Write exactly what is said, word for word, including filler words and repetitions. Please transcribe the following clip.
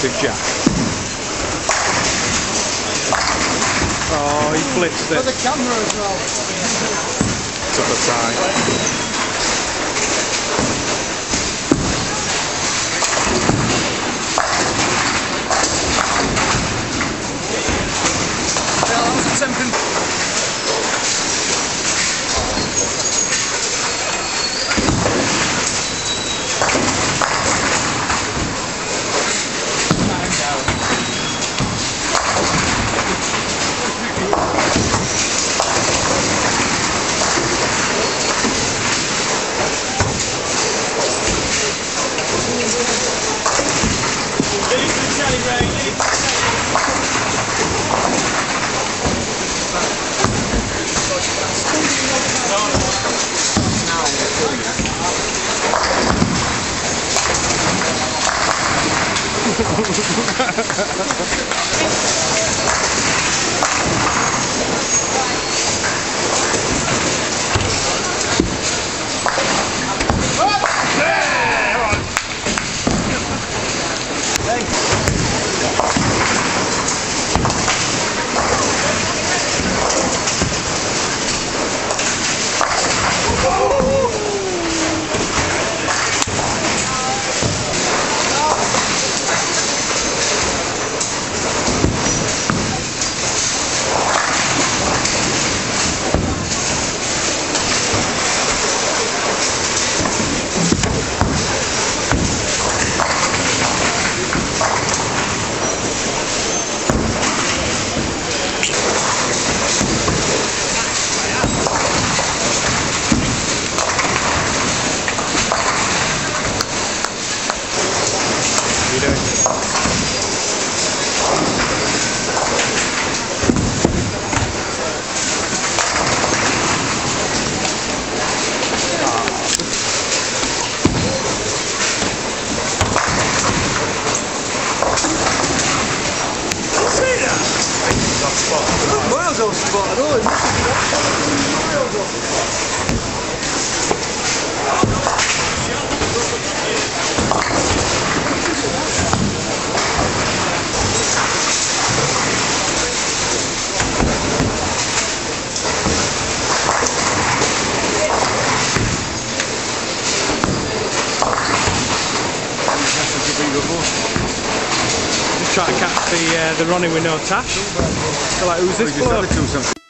massive jack. Oh, he blitzed it. For the camera as well. Took a side. Miles off spot, I know, it must be miles off. Just trying to catch the uh, the running with no tash. So like, who's this bloke?